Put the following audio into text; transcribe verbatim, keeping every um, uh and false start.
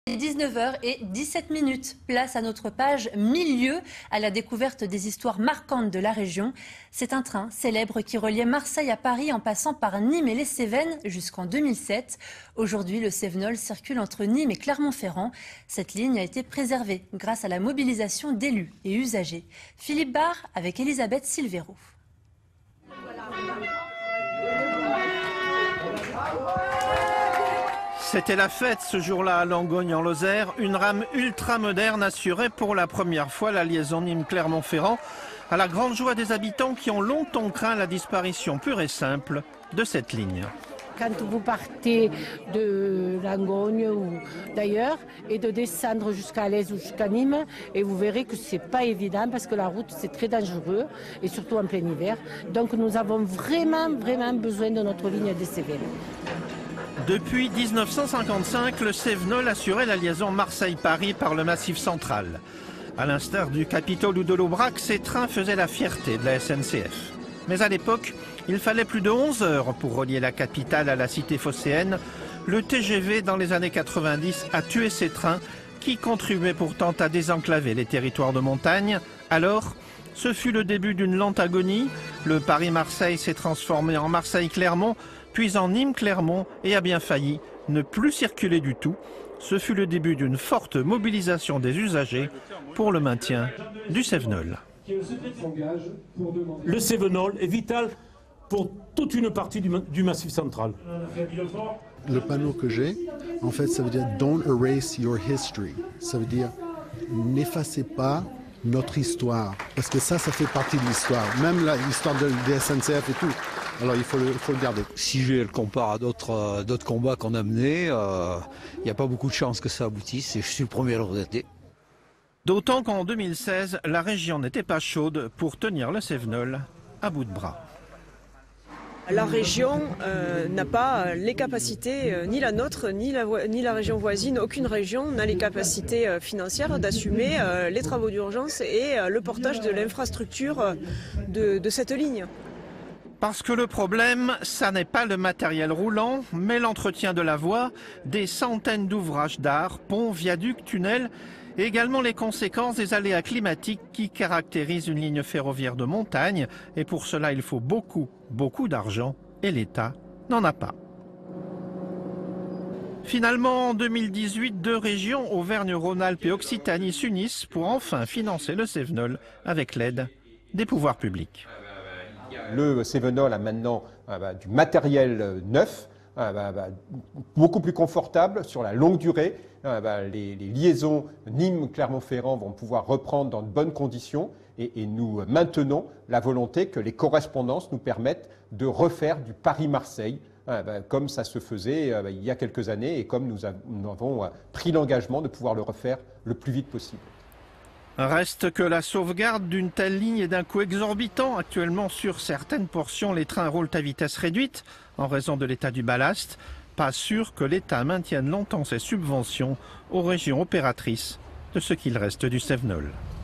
dix-neuf heures dix-sept minutes. Place à notre page Milieu, à la découverte des histoires marquantes de la région. C'est un train célèbre qui reliait Marseille à Paris en passant par Nîmes et les Cévennes jusqu'en deux mille sept. Aujourd'hui, le Cévenol circule entre Nîmes et Clermont-Ferrand. Cette ligne a été préservée grâce à la mobilisation d'élus et usagers. Philippe Barre avec Elisabeth Silvero. C'était la fête ce jour-là à Langogne en Lozère. Une rame ultra moderne assurait pour la première fois la liaison Nîmes-Clermont-Ferrand, à la grande joie des habitants qui ont longtemps craint la disparition pure et simple de cette ligne. Quand vous partez de Langogne ou d'ailleurs et de descendre jusqu'à Alès ou jusqu'à Nîmes, et vous verrez que c'est pas évident parce que la route c'est très dangereux et surtout en plein hiver. Donc nous avons vraiment vraiment besoin de notre ligne des Cévennes. Depuis mille neuf cent cinquante-cinq, le Cévenol assurait la liaison Marseille-Paris par le Massif central. À l'instar du Capitole ou de l'Aubrac, ces trains faisaient la fierté de la S N C F. Mais à l'époque, il fallait plus de onze heures pour relier la capitale à la cité phocéenne. Le T G V, dans les années quatre-vingt-dix, a tué ces trains qui contribuaient pourtant à désenclaver les territoires de montagne. Alors, ce fut le début d'une lente agonie. Le Paris-Marseille s'est transformé en Marseille-Clermont, puis en Nîmes-Clermont et a bien failli ne plus circuler du tout. Ce fut le début d'une forte mobilisation des usagers pour le maintien du Cévenol. Le Cévenol est vital pour toute une partie du, du Massif central. Le panneau que j'ai, en fait, ça veut dire « Don't erase your history ». Ça veut dire « N'effacez pas notre histoire ». Parce que ça, ça fait partie de l'histoire. Même l'histoire de, des S N C F et tout. Alors il faut le, il faut le garder. Si je le compare à d'autres euh, d'autres combats qu'on a menés, il euh, n'y a pas beaucoup de chances que ça aboutisse et je suis le premier à le regretter. D'autant qu'en deux mille seize, la région n'était pas chaude pour tenir le Cévenol à bout de bras. La région euh, n'a pas les capacités, euh, ni la nôtre, ni la, ni la région voisine, aucune région n'a les capacités euh, financières d'assumer euh, les travaux d'urgence et euh, le portage de l'infrastructure euh, de, de cette ligne. Parce que le problème, ça n'est pas le matériel roulant, mais l'entretien de la voie, des centaines d'ouvrages d'art, ponts, viaducs, tunnels, et également les conséquences des aléas climatiques qui caractérisent une ligne ferroviaire de montagne. Et pour cela, il faut beaucoup, beaucoup d'argent, et l'État n'en a pas. Finalement, en deux mille dix-huit, deux régions, Auvergne-Rhône-Alpes et Occitanie, s'unissent pour enfin financer le Cévenol avec l'aide des pouvoirs publics. Le Cévenol a maintenant euh, bah, du matériel euh, neuf, euh, bah, bah, beaucoup plus confortable sur la longue durée. Euh, bah, les, les liaisons Nîmes-Clermont-Ferrand vont pouvoir reprendre dans de bonnes conditions et, et nous maintenons la volonté que les correspondances nous permettent de refaire du Paris-Marseille euh, bah, comme ça se faisait euh, bah, il y a quelques années et comme nous, a, nous avons euh, pris l'engagement de pouvoir le refaire le plus vite possible. Reste que la sauvegarde d'une telle ligne est d'un coût exorbitant. Actuellement, sur certaines portions, les trains roulent à vitesse réduite en raison de l'état du ballast. Pas sûr que l'État maintienne longtemps ses subventions aux régions opératrices de ce qu'il reste du Cévenol.